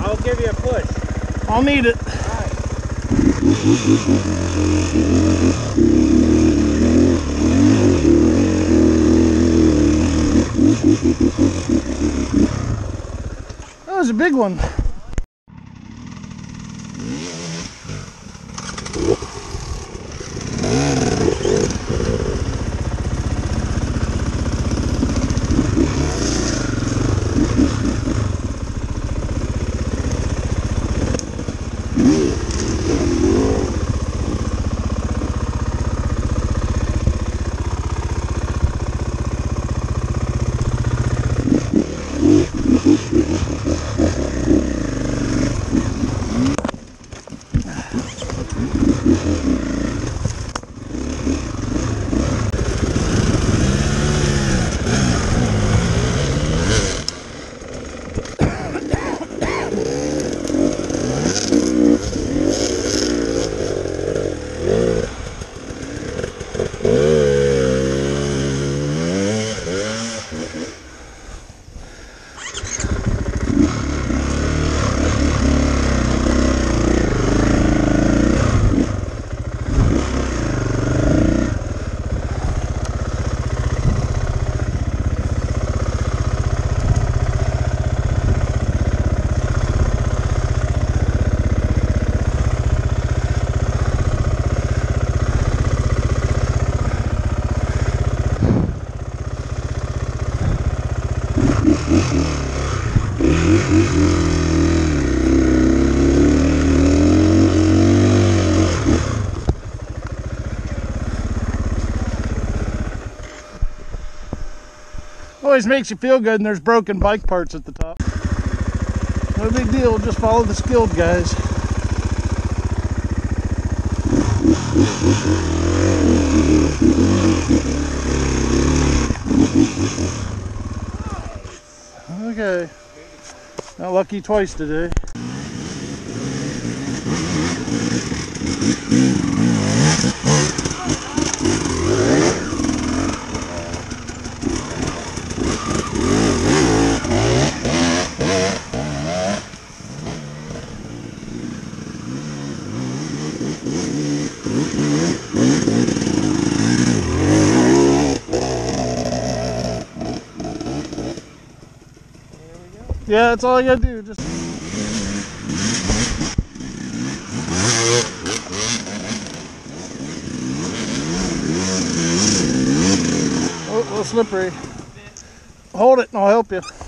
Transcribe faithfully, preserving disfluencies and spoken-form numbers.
I'll give you a push. I'll need it. Alright. That was a big one. Always makes you feel good, and there's broken bike parts at the top. No big deal, just follow the skilled guys. Okay, not lucky twice today. Yeah, that's all I gotta do. Just oh, a little slippery. Hold it and I'll help you.